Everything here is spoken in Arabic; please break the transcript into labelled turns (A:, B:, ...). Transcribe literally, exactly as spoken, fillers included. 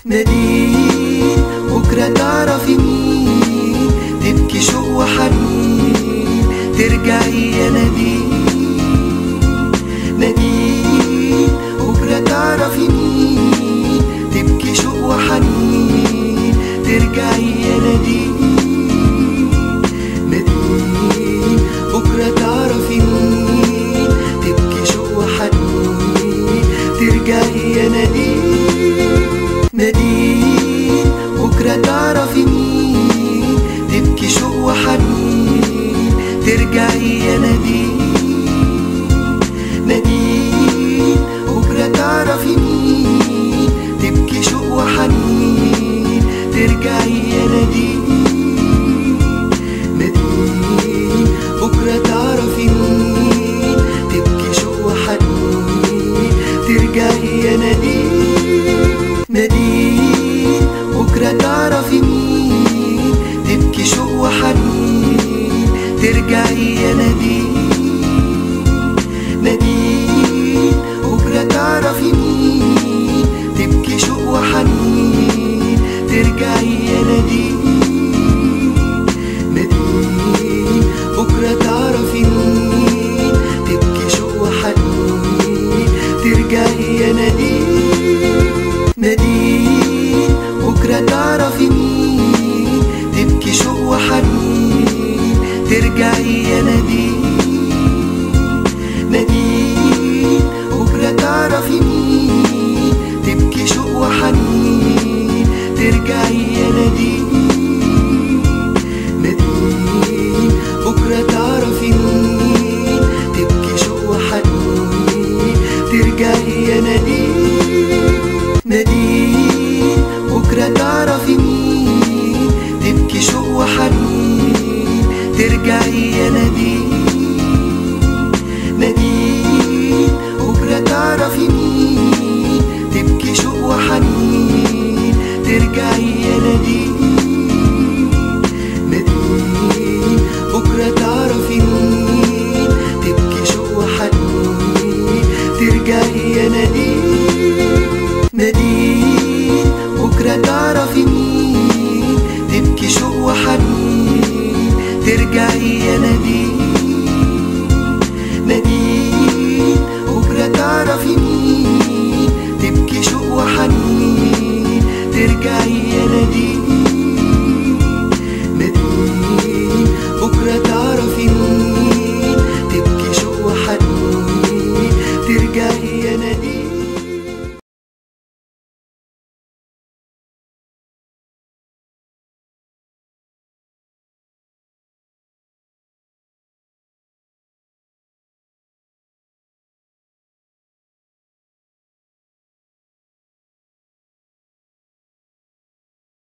A: نادين بكرة تعرفي مين، تبكي شوق وحنين ترجعي يا نادين. نادين بكرة تعرفي مين، تبكي شوق وحنين ترجعي يا نادين. نادين بكرة تعرفي مين، تبكي شوق وحنين ترجعي يا نادين. نادين بكرة تعرفي مين، تبكي شوق وحنين ترجعي يا نادين. نادين بكرة تعرفي مين، تبكي شوق وحنين ترجعي يا نادين. نادين بكرة تعرفي مين، تبكي شوق وحنين ترجعي يا نادين. نادين بكرة تعرفي مين، تبكي شوق وحنين ترجعي يا نادين. نادين بكرة تعرفي مين، تبكي شوق وحنين ترجعي